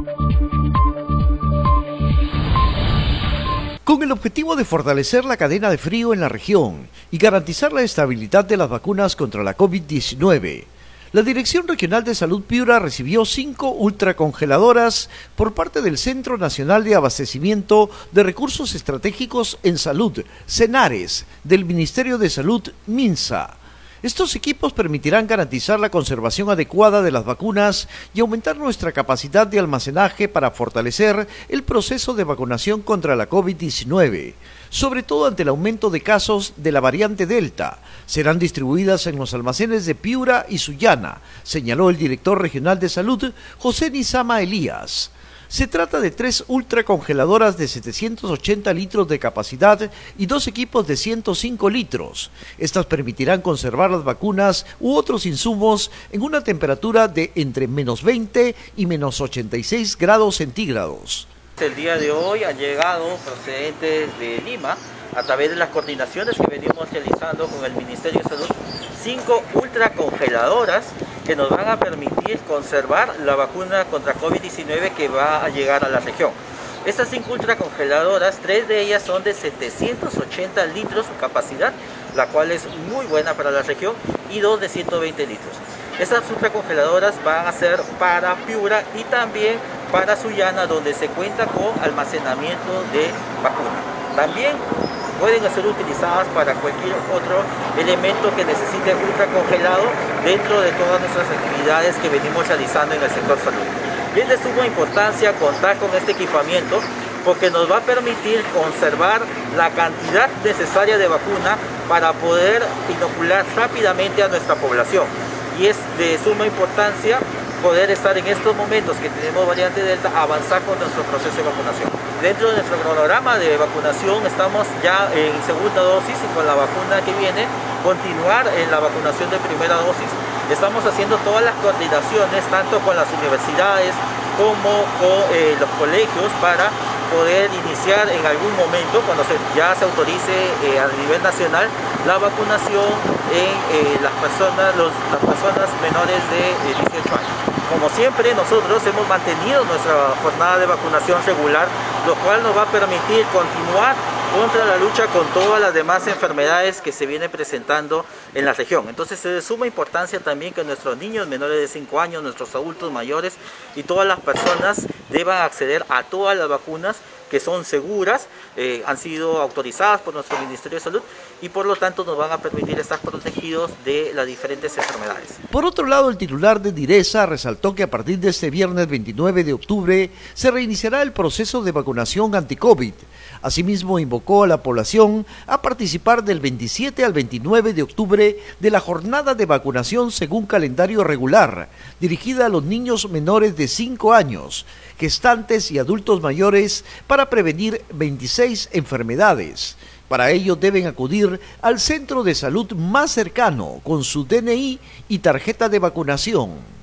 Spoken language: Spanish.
Con el objetivo de fortalecer la cadena de frío en la región y garantizar la estabilidad de las vacunas contra la COVID-19, la Dirección Regional de Salud Piura recibió 5 ultracongeladoras por parte del Centro Nacional de Abastecimiento de Recursos Estratégicos en Salud, CENARES, del Ministerio de Salud, MINSA. Estos equipos permitirán garantizar la conservación adecuada de las vacunas y aumentar nuestra capacidad de almacenaje para fortalecer el proceso de vacunación contra la COVID-19, sobre todo ante el aumento de casos de la variante Delta. Serán distribuidas en los almacenes de Piura y Sullana, señaló el director regional de salud, José Nizama Elías. Se trata de 3 ultracongeladoras de 780 litros de capacidad y 2 equipos de 105 litros. Estas permitirán conservar las vacunas u otros insumos en una temperatura de entre -20 y -86 grados centígrados. El día de hoy han llegado procedentes de Lima, a través de las coordinaciones que venimos realizando con el Ministerio de Salud, 5 ultracongeladoras que nos van a permitir conservar la vacuna contra COVID-19 que va a llegar a la región. Estas 5 ultracongeladoras, 3 de ellas son de 780 litros de capacidad, la cual es muy buena para la región, y 2 de 120 litros. Estas ultracongeladoras van a ser para Piura y también para Sullana, donde se cuenta con almacenamiento de vacuna. También pueden ser utilizadas para cualquier otro elemento que necesite ultracongelado dentro de todas nuestras actividades que venimos realizando en el sector salud. Y es de suma importancia contar con este equipamiento porque nos va a permitir conservar la cantidad necesaria de vacuna para poder inocular rápidamente a nuestra población. Y es de suma importancia poder estar en estos momentos que tenemos variante Delta, avanzar con nuestro proceso de vacunación. Dentro de nuestro cronograma de vacunación estamos ya en segunda dosis y con la vacuna que viene, continuar en la vacunación de primera dosis. Estamos haciendo todas las coordinaciones, tanto con las universidades como con los colegios, para poder iniciar en algún momento, cuando ya se autorice a nivel nacional, la vacunación en las personas menores de 18 años. Como siempre, nosotros hemos mantenido nuestra jornada de vacunación regular, lo cual nos va a permitir continuar contra la lucha con todas las demás enfermedades que se vienen presentando en la región. Entonces es de suma importancia también que nuestros niños menores de 5 años, nuestros adultos mayores y todas las personas deban acceder a todas las vacunas que son seguras, han sido autorizadas por nuestro Ministerio de Salud y por lo tanto nos van a permitir estar protegidos de las diferentes enfermedades. Por otro lado, el titular de DIRESA resaltó que a partir de este viernes 29 de octubre se reiniciará el proceso de vacunación anti-COVID. Asimismo, invocó a la población a participar del 27 al 29 de octubre de la jornada de vacunación según calendario regular, dirigida a los niños menores de 5 años, gestantes y adultos mayores para prevenir 26 enfermedades. Para ello deben acudir al centro de salud más cercano con su DNI y tarjeta de vacunación.